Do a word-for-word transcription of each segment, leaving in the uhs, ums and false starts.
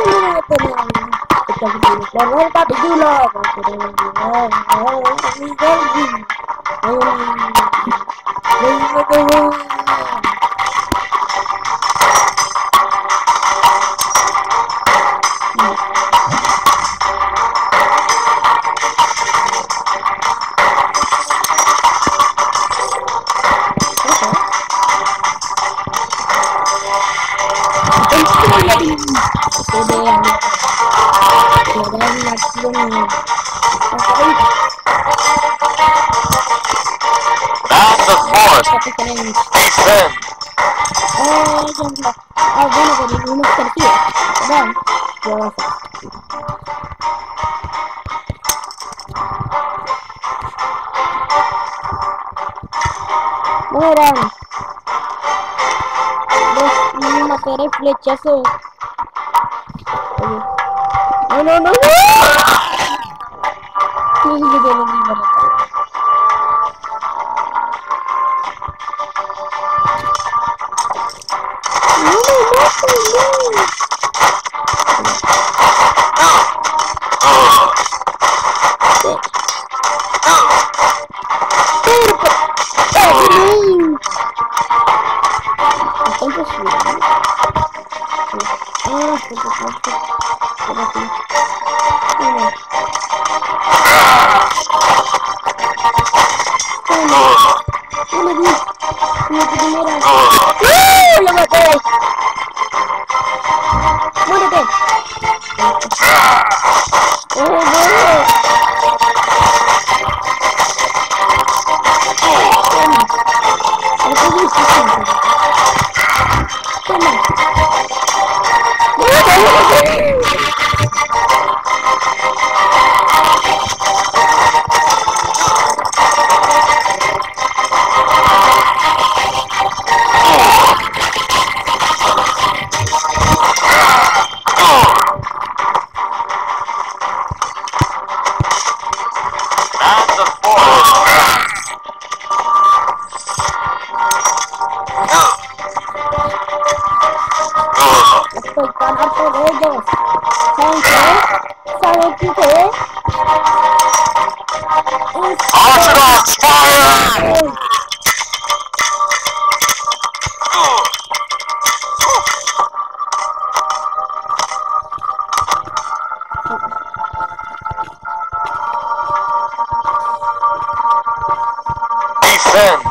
Mueran. Los mataré flechazos. No, no, no, no. No sé si te lo digo. No me mates, no. Estoy tan harto de ellos. ¿Saben qué? ¿Saben qué? Orthodox fire! Defend!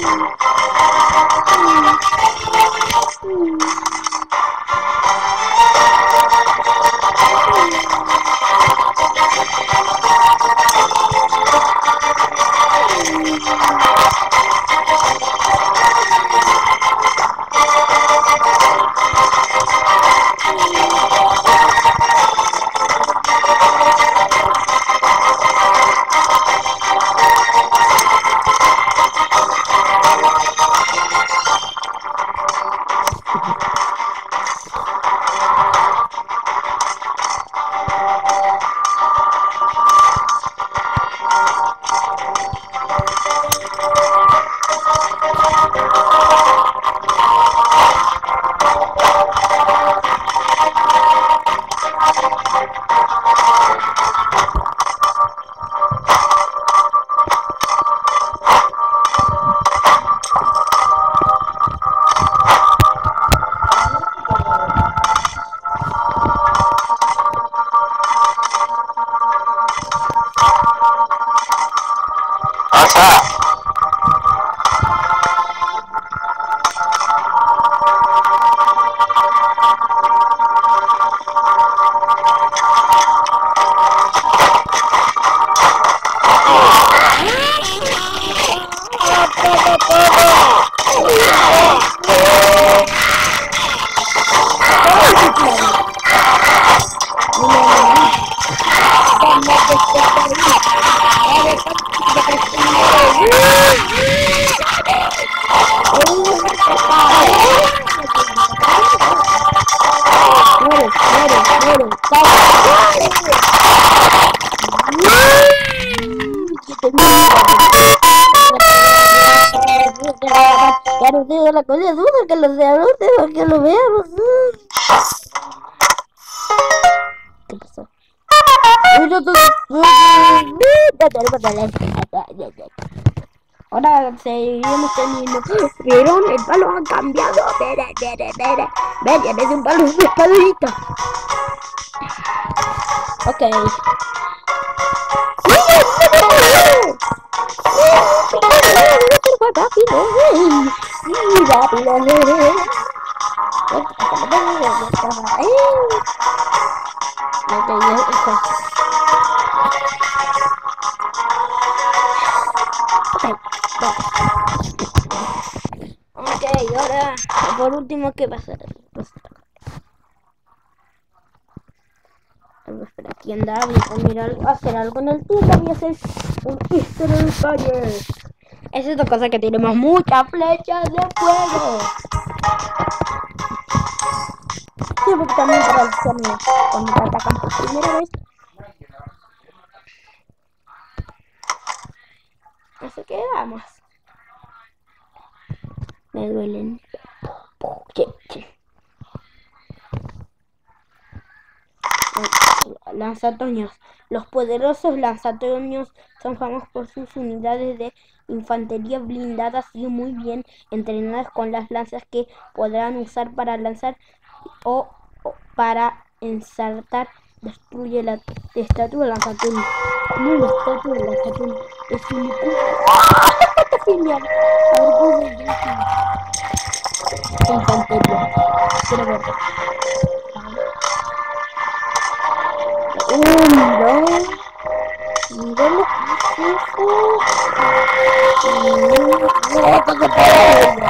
Ya no tengo la cosa duda que los de ahora tengo que lo veamos. ¿Qué pasó? Ahora seguimos teniendo. ¿Vieron? El palo ha cambiado. Mira, mira, mira. Ven, ya es un palo de espadita. Ok. Ok, ahora por último, ¿qué pasa? Espera, aquí anda, voy a mirar, hacer algo en el tiempo, voy a hacer un easter en el taller. Es esta cosa que tenemos muchas flechas de fuego. Sí, porque también para el sonido, cuando te atacan por primera vez. Así que vamos. Me duelen. Lanzatoños. Los poderosos lanzatoños son famosos por sus unidades de infantería blindadas y muy bien entrenadas con las lanzas que podrán usar para lanzar o, o para ensartar. Destruye la estatua de lanzatoño. No, la estatua de lanzatoño es un genial. A ver cómo se dice. Infantería. Quiero ver. Oh, mira. Mira lo que es eso. Mira que se puede.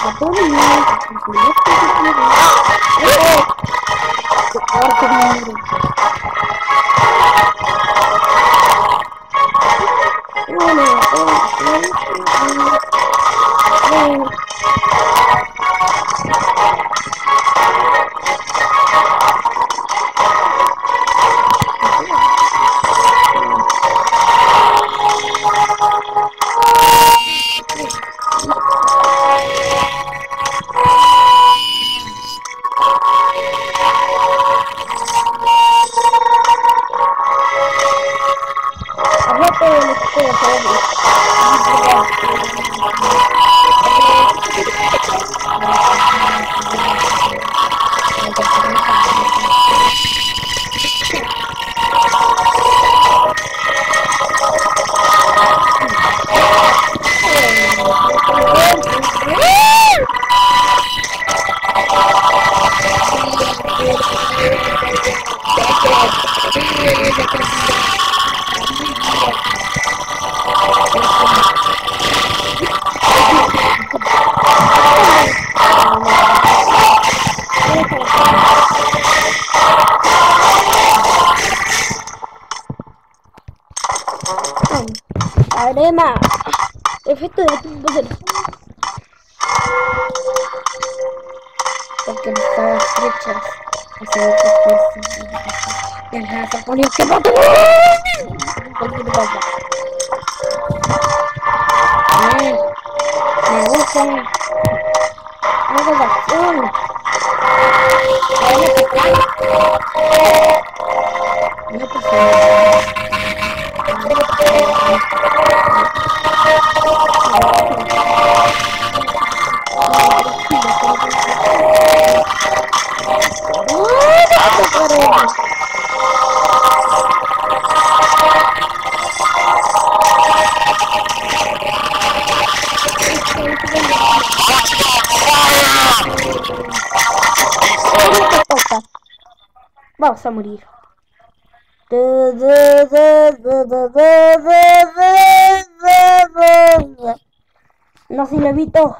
Arena. Efecto de tipo de... Porque no estaba flechas. Así que pues... Deja de poner que no te... Cualquier cosa. Eh, me gusta. Algo de acción. No pasa nada. Vamos a morir. No, si lo evito.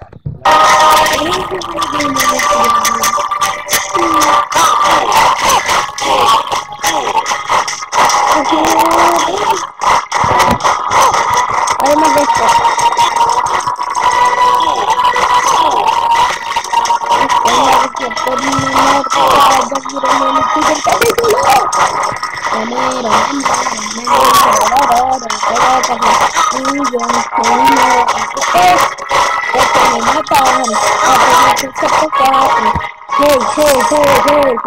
Además de esto. Hey, hey, hey,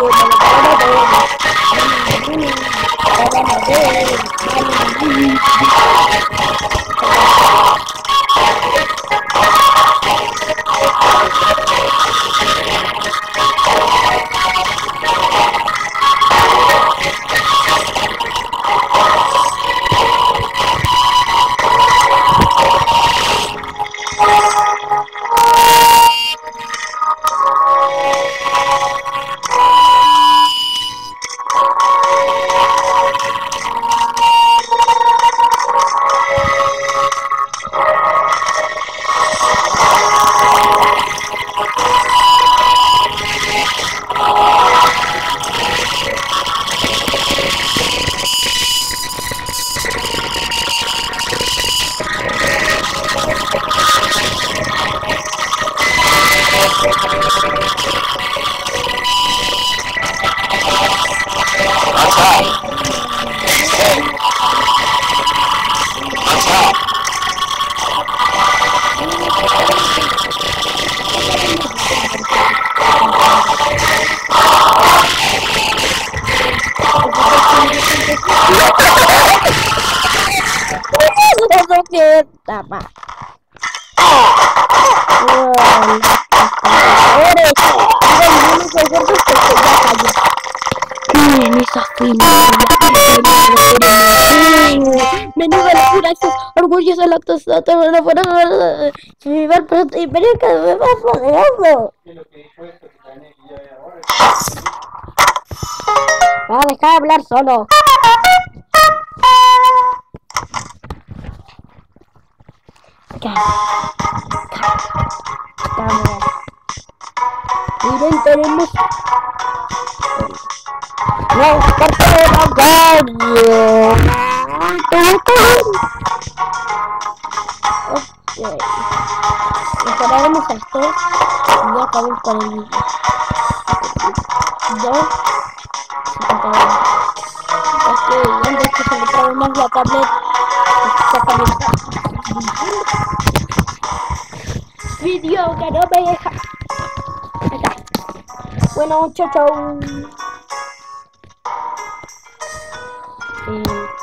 Tapa. Esa final. Menuda locura, esos orgullosos de la tosata, no fueron a llevar pronto y pero que me va a poderoso. Va a dejar de hablar solo. Calma. Calma. esperemos. No, parte de Magario. Ok. Mejoraremos a estos y ya acabamos con el vídeo. Dos. Ok, antes que se me trabe más la tablet, saca vídeo que no me deja. Ahí está. Bueno, chau chau. Eh,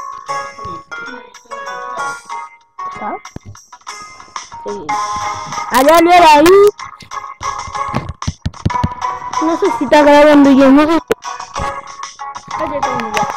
¿Está? Sí. Dale, ahí. No sé si está grabando yo, no sé. Ahí está, ya.